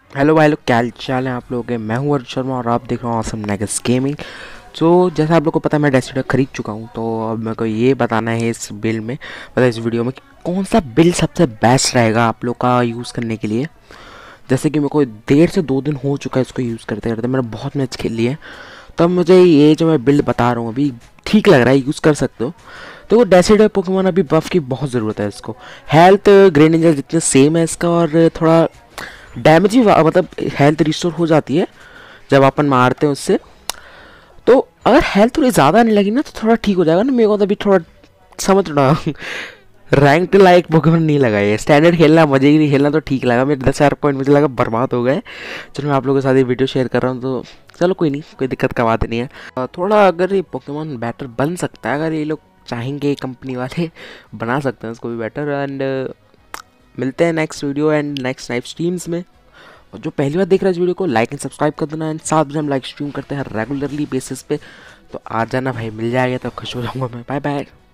Hello भाई लोग, क्या हाल चाल है आप लोगों के। मैं हूँ अर्जुन शर्मा और आप देख रहे हो ऑसम नेगेस गेमिंग। तो जैसा आप लोग को पता है, मैं डेस्टिनी खरीद चुका हूँ। तो अब मेरे को ये बताना है इस बिल में, मतलब इस वीडियो में, कि कौन सा बिल सबसे बेस्ट रहेगा आप लोग का यूज़ करने के लिए। जैसे कि मेरे को 1.5 से 2 दिन हो चुका है इसको यूज़ करते करते, मैंने बहुत मैच खेल लिए। तब मुझे ये जो मैं बिल्ड बता रहा हूँ अभी ठीक लग रहा है, यूज़ कर सकते हो। तो वो डेसिडर पोकेमोन अभी बफ की बहुत ज़रूरत है इसको। हेल्थ ग्रेन निंजा जितने सेम है इसका, और थोड़ा डैमेज भी मतलब हेल्थ रिस्टोर हो जाती है जब अपन मारते हैं उससे। तो अगर हेल्थ थोड़ी ज़्यादा नहीं लगी ना तो थोड़ा ठीक हो जाएगा ना। मेरे को तो अभी थोड़ा समझ रहा रैंक लाइक पोकेमोन नहीं लगा ये। स्टैंडर्ड खेलना, मजे ही नहीं खेलना तो ठीक लगा। मेरे 10,000 पॉइंट मुझे लगा बर्बाद हो गए। चलो मैं आप लोगों के साथ ये वीडियो शेयर कर रहा हूँ, तो चलो कोई नहीं, कोई दिक्कत का बात नहीं है। थोड़ा अगर ये पोकेमोन बेटर बन सकता है, अगर ये लोग चाहेंगे, कंपनी वाले बना सकते हैं उसको भी बेटर। एंड मिलते हैं next video and next live streams में। और जो पहली बार देख रहा है इस वीडियो को, लाइक एंड सब्सक्राइब कर देना। एंड साथ में हम लाइव स्ट्रीम करते हैं रेगुलरली बेसिस पे, तो आ जाना भाई, मिल जाएगा तो खुश हो जाऊंगा मैं। Bye bye.